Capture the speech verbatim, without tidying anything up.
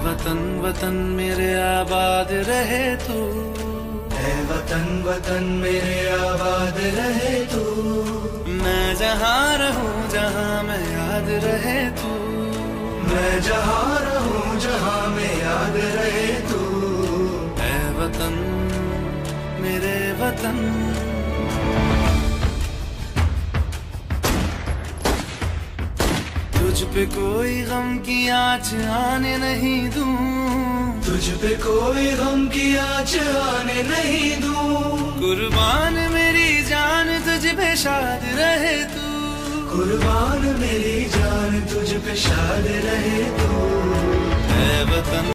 वतन वतन मेरे आबाद रहे तू, है वतन वतन मेरे आबाद रहे तू। मैं जहाँ रहूं जहाँ मैं याद रहे तू, मैं जहाँ रहूं जहाँ मैं याद रहे तू। है वतन मेरे वतन। तुझ पे कोई गम की आँच आने नहीं दूं, तुझ पे कोई गम की आँच आने नहीं दूं। कुर्बान मेरी जान तुझ पे शाद रहे तू, कुर्बान मेरी जान तुझ पे शाद रहे तू। है वतन